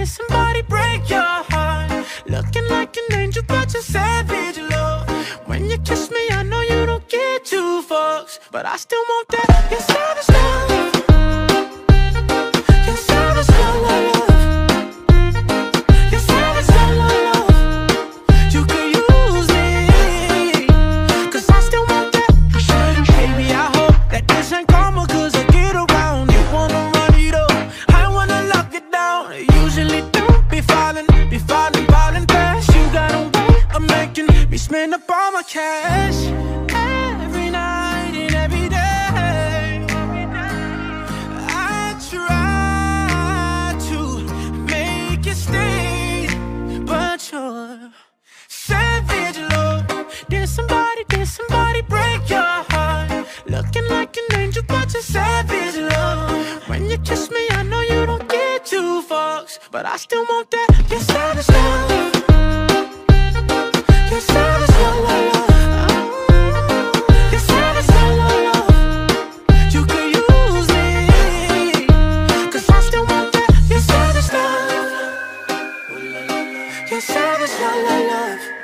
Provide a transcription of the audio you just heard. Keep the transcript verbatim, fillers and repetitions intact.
Did somebody break your heart? Looking like an angel, but you're savage, love. When you kiss me, I know you don't get two fucks, but I still want that. You're savage love. You're savage love, love, love. You're savage love, love, love. You could use me, 'cause I still want that. Baby, I hope that this ain't karma, 'cause I get around. You wanna run it up, I wanna lock it down. Usually don't be falling, be falling, falling fast. You got a way of making me spend up all my cash. Every night and every day, I try to make you stay, but you're savage, love. Did somebody, did somebody break your heart? Looking like an angel, but you're savage, love. When you kiss me, I know you don't get two fucks, but I still want that. You're savage, love. You're savage, love, love, love. You're savage, love, love, love. You could use me, 'cause I still want that. You're savage, love. You're savage, love, love, love.